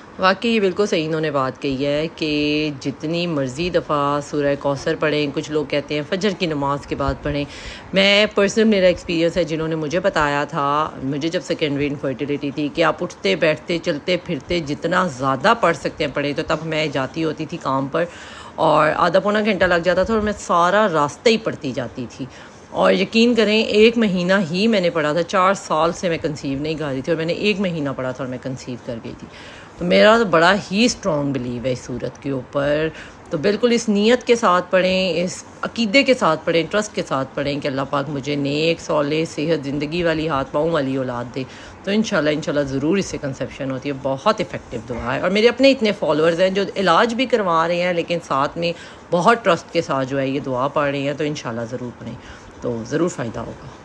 वाकई बिल्कुल सही इन्होंने बात कही है कि जितनी मर्ज़ी दफ़ा सूरह कौसर पढ़ें, कुछ लोग कहते हैं फ़जर की नमाज़ के बाद पढ़ें। मैं पर्सनल मेरा एक्सपीरियंस है, जिन्होंने मुझे बताया था, मुझे जब सेकेंडरी इनफर्टिलिटी थी, कि आप उठते बैठते चलते फिरते जितना ज़्यादा पढ़ सकते हैं पढ़ें। तो तब मैं जाती होती थी काम पर और आधा पौना घंटा लग जाता था और मैं सारा रास्ता ही पढ़ती जाती थी। और यकीन करें 1 महीना ही मैंने पढ़ा था। 4 साल से मैं कंसीव नहीं कर रही थी और मैंने 1 महीना पढ़ा था और मैं कंसीव कर गई थी। तो मेरा तो बड़ा ही स्ट्रॉन्ग बिलीव है इस सूरत के ऊपर। तो बिल्कुल इस नीयत के साथ पढ़ें, इस अकीदे के साथ पढ़ें, ट्रस्ट के साथ पढ़ें कि अल्लाह पाक मुझे नेक सौले सेहत ज़िंदगी वाली हाथ पाँव वाली औलाद दे। तो इंशाल्लाह ज़रूर इससे कंसेप्शन होती है। बहुत इफ़ेक्टिव दुआ है और मेरे अपने इतने फॉलोअर्स हैं जो इलाज भी करवा रहे हैं लेकिन साथ में बहुत ट्रस्ट के साथ जो है ये दुआ पढ़ रहे हैं। तो इंशाल्लाह ज़रूर पढ़ें, तो ज़रूर फ़ायदा होगा।